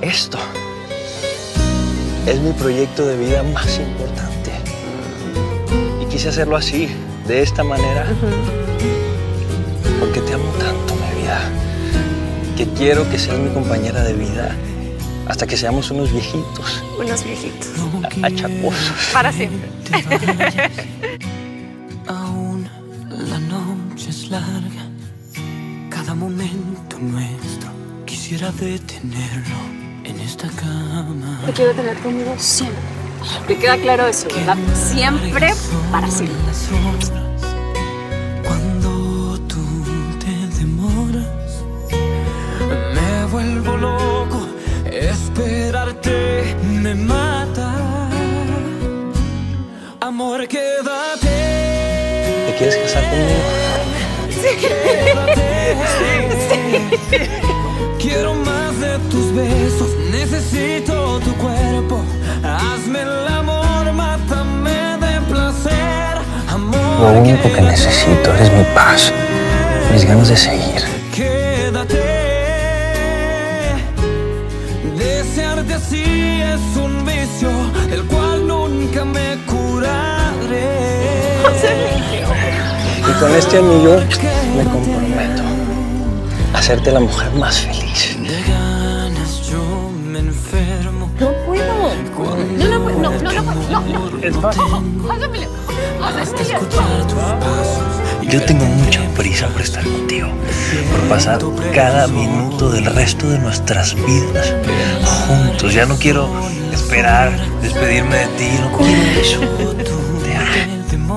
esto es mi proyecto de vida más importante. Y quise hacerlo así, de esta manera, porque te amo tanto, mi vida, que quiero que seas mi compañera de vida hasta que seamos unos viejitos. Unos viejitos. Achacosos. Para siempre. Aún la noche es larga, cada momento nuestro quisiera detenerlo en esta cama. Te quiero tener conmigo siempre. ¿Te queda claro eso, verdad? Siempre, para siempre. Cuando tú te demoras, me vuelvo loco. Esperarte me mata. Amor, quédate. ¿Te quieres casar conmigo? Sí. Sí. Quiero más de tus besos, necesito tu cuerpo. Hazme el amor, mátame de placer. Amor, lo único que necesito es mi paz, mis ganas de seguir. Quédate. Desearte así es un vicio del cual nunca me curaré. Y con este anillo me comprometo a hacerte la mujer más feliz. De ganas yo me enfermo. No puedo. Yo tengo mucha prisa por estar contigo, por pasar cada minuto del resto de nuestras vidas juntos. Ya no quiero esperar despedirme de ti, no quiero eso. Te amo.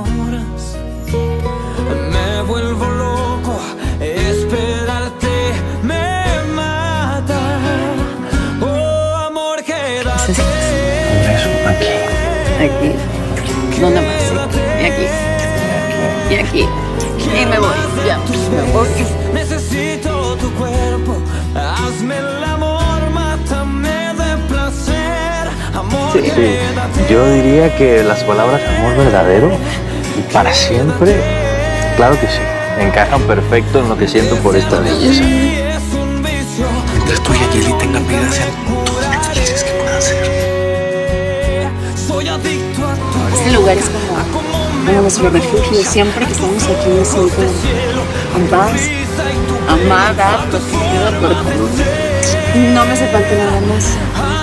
Me vuelvo loco, esperarte me mata. Oh, amor, quédate. Un beso aquí. Aquí. ¿Dónde más? Sí. Y aquí. Y aquí. Y me voy. Ya. Me voy. Necesito tu cuerpo. Hazme el amor, mátame de placer. Amor, Sí, yo diría que las palabras amor verdadero y para siempre, claro que sí, encajan perfecto en lo que siento por esta belleza. Mientras tú y Ayeli tengan vida, sean todos lo felices que puedan ser. Este lugar es como nuestro refugio. Siempre que estamos aquí me siento en paz, amada, protegida por ti. No me hace falta nada más.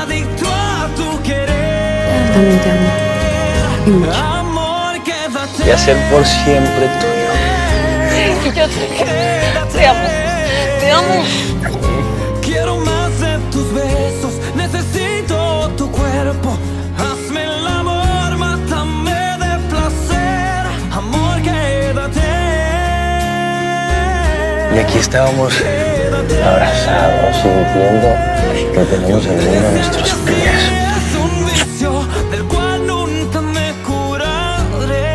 También te amo. Y mucho. Y a ser por siempre tuyo. Y yo te amo. Te amo. Quiero más de tus besos, necesito tu cuerpo. Hazme el amor, mátame de placer. Amor, quédate. Y aquí estábamos abrazados, sintiendo que tenemos el mundo a nuestros pies. Es un vicio del cual nunca me curaré.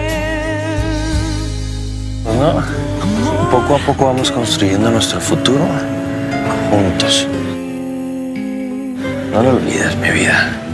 ¿No? Poco a poco vamos construyendo nuestro futuro juntos. No lo olvides, mi vida.